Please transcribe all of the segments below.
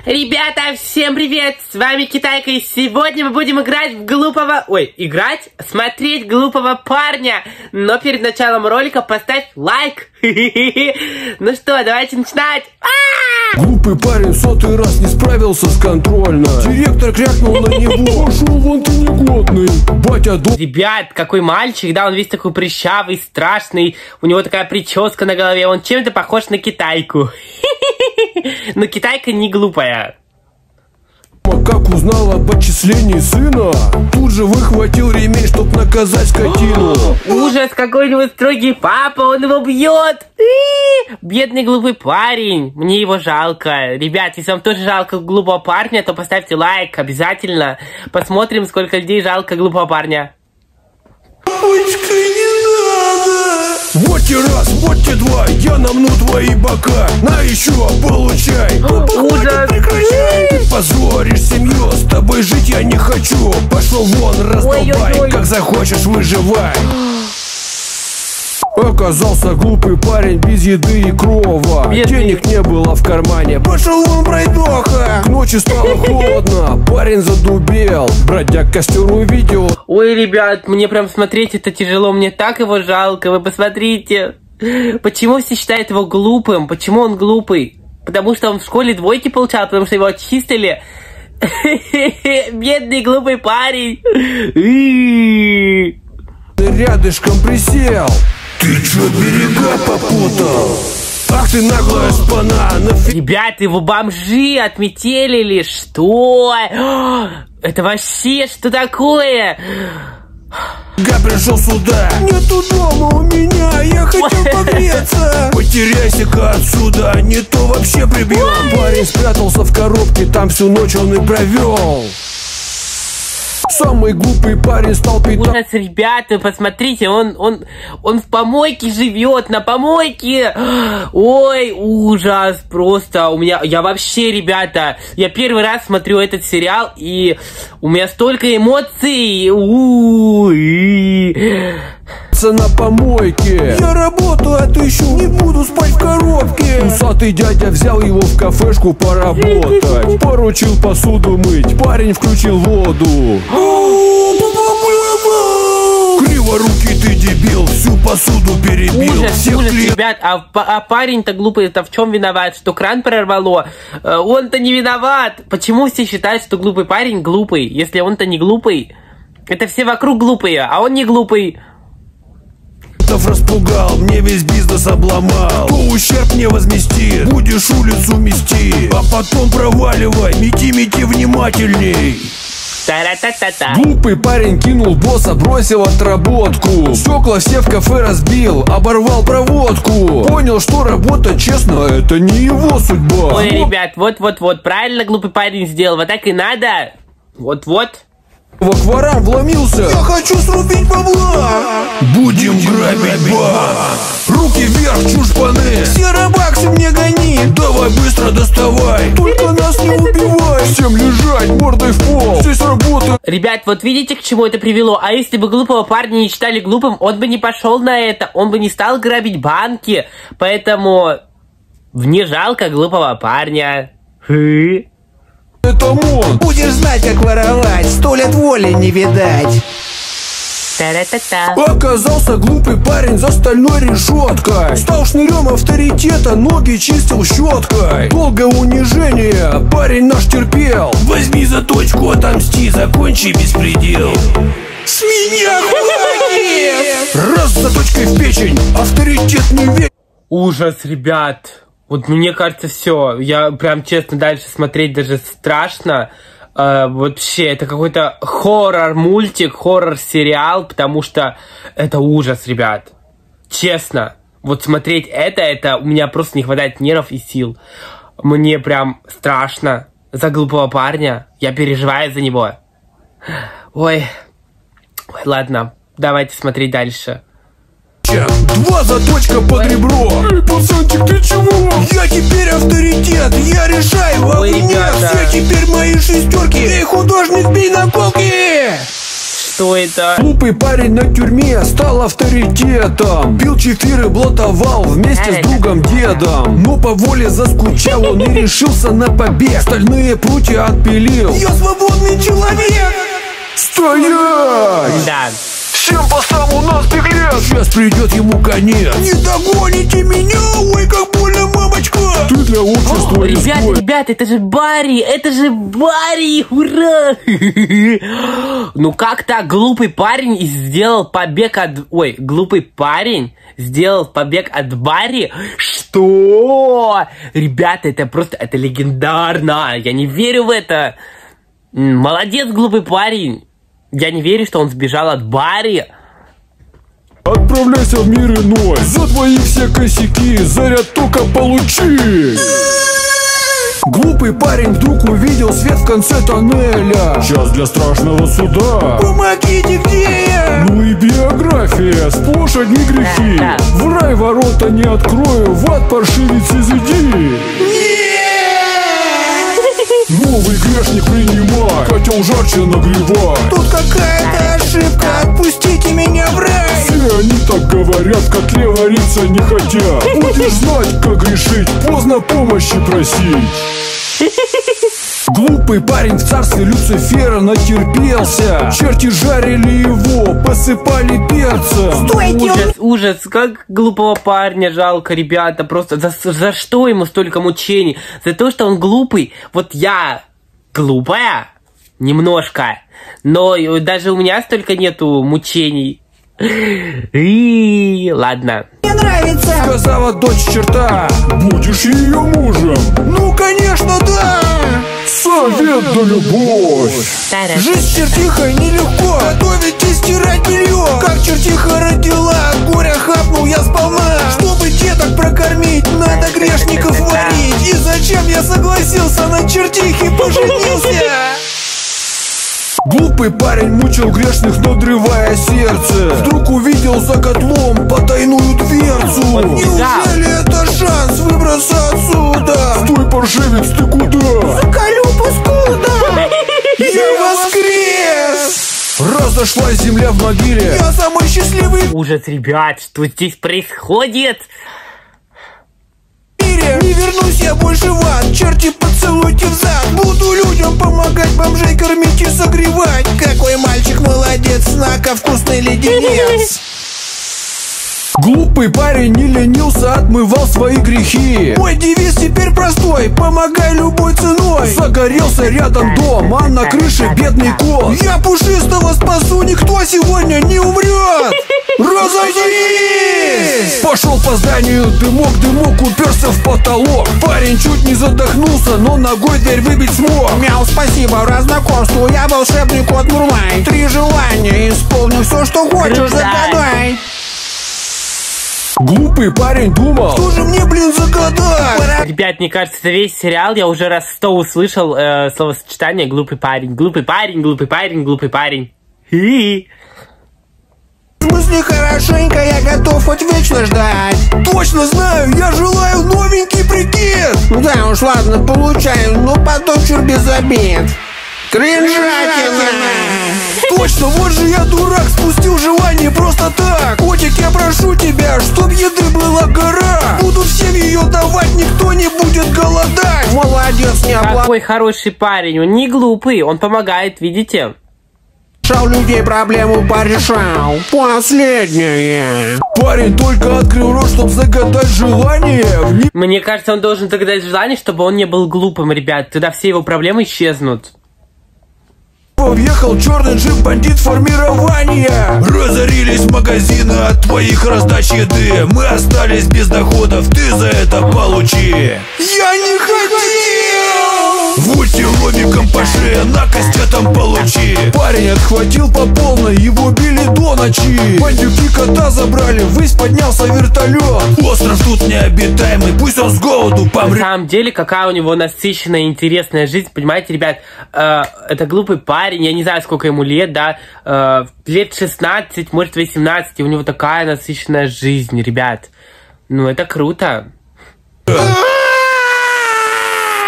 Ребята, всем привет! С вами Китайка, и сегодня мы будем играть в глупого... смотреть глупого парня. Но перед началом ролика поставь лайк. Ну что, давайте начинать. Глупый парень сотый раз не справился с контрольно. Директор крякнул на него: пошел вон ты негодный. Батя Ребят, какой мальчик, да, он весь такой прыщавый, страшный. У него такая прическа на голове, он чем-то похож на Китайку. Но Китайка не глупая. Как узнал об отчислении сына, тут же выхватил ремень, чтоб наказать скотину. Ужас, какой-нибудь строгий папа, он его бьет. Бедный глупый парень, мне его жалко. Ребят, если вам тоже жалко глупого парня, то поставьте лайк обязательно. Посмотрим, сколько людей жалко глупого парня. Папочка, не надо! Вот те раз, вот те два, я намну твои бока. На еще, получай. Папа, хватит, прекращай. Позоришь семью, с тобой жить я не хочу. Пошел вон, раздолбай, как захочешь, выживай. Оказался глупый парень без еды и крова. Денег не было в кармане. Пошел он, пройдоха. К ночи стало холодно, парень задубел. Бродяг костер увидел. Ой, ребят, мне прям смотреть это тяжело. Мне так его жалко, вы посмотрите. Почему все считают его глупым? Почему он глупый? Потому что он в школе двойки получал, потому что его отчислили. Бедный глупый парень. Рядышком присел. Ты чё, берега попутал? Ах ты наглая шпана! Ребят, его бомжи отметелили. Что? Это вообще что такое? Я пришел сюда. Нету дома у меня, я хотел погреться. Потеряйся-ка отсюда, не то вообще прибьем. Парень спрятался в коробке, там всю ночь он и провел. Самый глупый парень стал питаться. Ужас, ребята, посмотрите, он в помойке живет, на помойке. Ой, ужас, просто я вообще, ребята, я первый раз смотрю этот сериал, и у меня столько эмоций. На помойке. Я работаю, отыщу, не буду спать в коробке. Усатый дядя взял его в кафешку поработать. Поручил посуду мыть, парень включил воду. Криворукий ты дебил, всю посуду перебил. Ужас, ребят, а парень-то глупый, это в чем виноват? Что кран прорвало? Он-то не виноват. Почему все считают, что глупый парень глупый, если он-то не глупый? Это все вокруг глупые, а он не глупый. Распугал, мне весь бизнес обломал. Кто ущерб не возместит, будешь улицу мести. А потом проваливай, мети внимательней. Та-ра-та-та-та. Глупый парень кинул босса, бросил отработку. Стекла все в кафе разбил, оборвал проводку. Понял, что работа честно, это не его судьба. Ой, ребят, вот, правильно глупый парень сделал, вот так и надо. Вот. В акварам вломился. Я хочу срубить бабла. Будем грабить банк. Руки вверх, чушпаны. Все рыбаксы мне гони. Давай быстро доставай. Только нас не убивай. Всем лежать мордой в пол. Здесь работа. Ребят, вот видите, к чему это привело? А если бы глупого парня не считали глупым, он бы не пошел на это. Он бы не стал грабить банки. Поэтому мне жалко глупого парня. Это он. Будешь знать, как воровать, 100 лет воли не видать. Та-ра-та-та. Оказался глупый парень за стальной решеткой. Стал шнырем авторитета, ноги чистил щеткой. Долгое унижение парень наш терпел. Возьми заточку, отомсти, закончи беспредел. С меня хватит! Раз заточкой в печень, авторитет не верит. Ужас, ребят. Вот мне кажется, все. Я прям честно дальше смотреть даже страшно. Вообще, это какой-то хоррор-мультик, хоррор-сериал, потому что это ужас, ребят. Честно. Вот смотреть это у меня просто не хватает нервов и сил. Мне прям страшно за глупого парня. Я переживаю за него. Ой, ладно, давайте смотреть дальше. Два заточка под ребро. Эй, пацанчик, ты чего? Я теперь авторитет, я решаю, Ой, ребята. Все теперь мои шестерки. Эй, художник, бей на колки. Что это? Глупый парень на тюрьме стал авторитетом. Пил чефир и блатовал вместе с другом дедом. Но по воле заскучал он и решился на побег. Стальные прутья отпилил. Я свободный человек! Стоять! Да. Всем постам у нас беглец! Сейчас придет ему конец. Не догоните меня! Ой, как больно, мамочка! Ты для общества изгой. Ребята, это же Барри! Это же Барри! Ура! Ну как так? Глупый парень сделал побег от... Ой, глупый парень сделал побег от Барри? Что? Ребята, это просто... Это легендарно! Я не верю в это! Молодец, глупый парень! Я не верю, что он сбежал от Барри. Отправляйся в мир иной. За твои все косяки заряд только получи. Глупый парень вдруг увидел свет в конце тоннеля. Час для страшного суда. Помогите, где я? Ну и биография, сплошь одни грехи. В рай ворота не открою, в ад паршивец изыди. Новый грешник принимай, котел жарче нагревай. Тут какая-то ошибка, отпустите меня в рай. Все они так говорят, в котле вариться не хотят. Будешь знать, как грешить, поздно помощи просить. Глупый парень в царстве Люцифера натерпелся. Черти жарили его, посыпали перцем. Ужас, ужас, как глупого парня жалко, ребята. Просто за что ему столько мучений? За то, что он глупый. Вот я глупая, немножко, но даже у меня столько нету мучений. И ладно. Мне нравится. Сказала дочь черта, будешь ее мужем? Ну, конечно, да. Совет да любовь. Жизнь чертихой нелегко. Готовить и стирать белье. Как чертиха родила, горя хапнул я сполна. Чтобы деток прокормить, надо грешников варить. И зачем я согласился на чертихе поженился? Глупый парень мучил грешных, надрывая сердце. Вдруг увидел за котлом потайную дверцу. Неужели это шанс выбраться отсюда? Стой, паршивец, ты куда? Заколю паскуда. Я воскрес! Разошлась земля в могиле. Я самый счастливый в Ужас, ребят, что здесь происходит? мире. Не вернусь я больше в ад. Черти, поцелуйте в зад. Буду людям помогать, бомжей кормить и согревать. Какой мальчик молодец, знака вкусный леденец. Глупый парень не ленился, отмывал свои грехи. Мой девиз теперь простой: помогай любой ценой. Загорелся рядом дом, а на крыше бедный кот. Я пушистого спасу, никто сегодня не умрет. Разойдись! Пошел по зданию дымок, дымок уперся в потолок. Парень чуть не задохнулся, но ногой дверь выбить смог. Мяу, спасибо, раз знакомству, я волшебный кот Мурлай. 3 желания, исполню все, что хочешь, загадай. Глупый парень думал, что же мне, блин, загадать? Ребят, мне кажется, это весь сериал я уже раз 100 услышал словосочетание «глупый парень». Глупый парень, глупый парень, глупый парень. В смысле хорошенько, я готов хоть вечно ждать. Точно знаю, я желаю новенький прикид. Да уж, ладно, получаю, но потом чур без обид. Кринжатина. Точно, вот же я дурак, спустил желание просто так. Котик, я прошу тебя, чтоб еды была гора. Буду всем ее давать, никто не будет голодать. Молодец, не Какой хороший парень, он не глупый, он помогает, видите? облашал людей, проблему порешал. Последнее. Парень только открыл рот, чтоб загадать желание. Мне кажется, он должен загадать желание, чтобы он не был глупым, ребят. Тогда все его проблемы исчезнут. Въехал черный джип, бандит формирования. Разорились магазины от твоих раздач еды. Мы остались без доходов, ты за это получи. Я не хотел! Будьте ломиком по шее, на кастетом получи. Парень отхватил по полной, его били до ночи. Бандюки кота забрали, ввысь поднялся вертолет. Остров тут необитаемый, пусть он с голоду помрет. На самом деле, какая у него насыщенная и интересная жизнь. Понимаете, ребят, это глупый парень, я не знаю, сколько ему лет, да, лет 16, может 18, и у него такая насыщенная жизнь, ребят. Ну, это круто.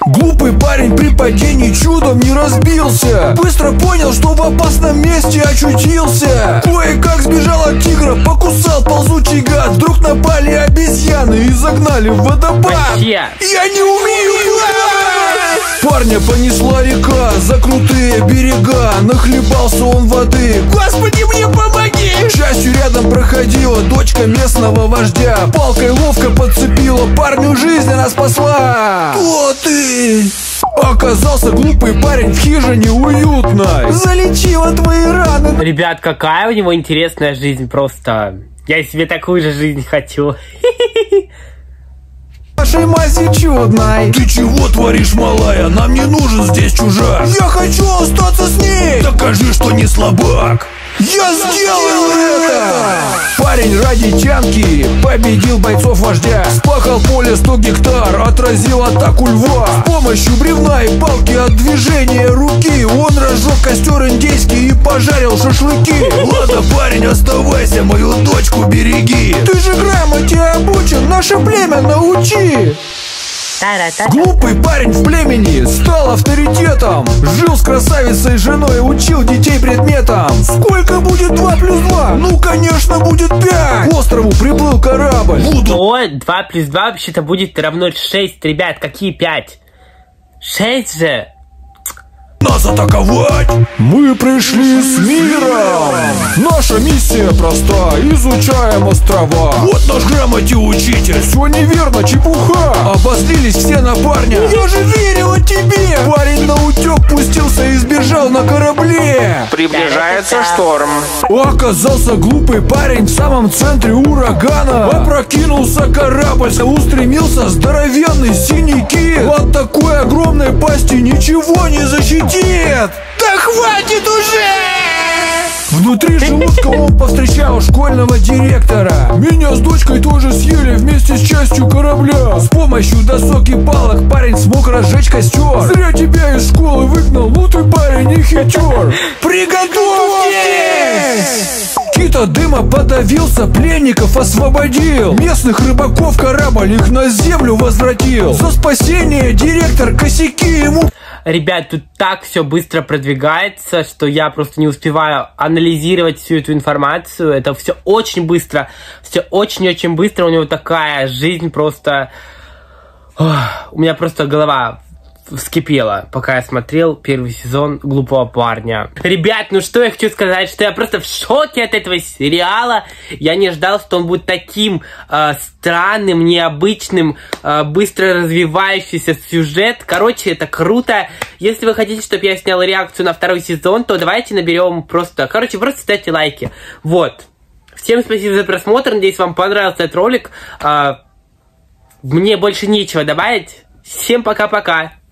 Глупый парень при падении чудом не разбился. Быстро понял, что в опасном месте очутился. Кое-как сбежал от тигра, покусал ползучий гад. Вдруг напали обезьяны и загнали в водопад. Я не умею плавать! Парня понесла река за крутые берега. Нахлебался он воды. Господи, мне помоги! К счастью, рядом проходила дочка местного вождя. Палкой ловко подцепила, парню жизнь она спасла. Кто ты? Оказался глупый парень в хижине уютной. Залечила твои раны. Ребят, какая у него интересная жизнь просто. Я себе такую же жизнь хочу. Нашей мази чудной. Ты чего творишь, малая? Нам не нужен здесь чужак. Я хочу остаться с ней. Докажи, что не слабак. Я сделаю это! Парень ради тянки победил бойцов вождя. Спахал поле 100 гектар, отразил атаку льва. С помощью бревна и палки от движения руки он разжег костер индейский и пожарил шашлыки. Ладно, парень, оставайся, мою дочку береги. Ты же грамоте обучен, наше племя научи. Глупый парень в племени стал авторитетом. Жил с красавицей женой, учил детей предметам. Сколько будет 2 плюс 2? Ну, конечно, будет 5. К острову приплыл корабль. Что? 2 плюс 2 вообще-то будет равно 6, ребят. Какие 5? 6 же. Нас атаковать! Мы пришли с миром! Наша миссия проста, изучаем острова. Вот наш грамоте учитель. Все неверно, чепуха. Обозлились все на парня. Я же верила тебе! Парень наутек пустился и сбежал на корабле. Приближается шторм. Оказался глупый парень в самом центре урагана. Опрокинулся корабль, устремился здоровенный синий кит. От такой огромной пасти ничего не защитит. Да хватит уже! Внутри желудка он повстречал школьного директора. Меня с дочкой тоже съели вместе с частью корабля. С помощью досок и палок парень смог разжечь костер. Зря тебя из школы выгнал, ну ты парень не хитер. Приготовьтесь! Кит от дыма подавился, пленников освободил. Местных рыбаков корабль их на землю возвратил. За спасение директор косяки ему... Ребят, тут так все быстро продвигается, что я просто не успеваю анализировать всю эту информацию. Это все очень быстро, все очень-очень быстро. У него такая жизнь просто... У меня просто голова вскипела, пока я смотрел первый сезон «Глупого парня». Ребят, ну что я хочу сказать, что я просто в шоке от этого сериала. Я не ждал, что он будет таким странным, необычным, быстро развивающийся сюжет. Короче, это круто. Если вы хотите, чтобы я снял реакцию на 2-й сезон, то давайте наберем просто... Короче, просто ставьте лайки. Вот. Всем спасибо за просмотр. Надеюсь, вам понравился этот ролик. Мне больше нечего добавить. Всем пока-пока.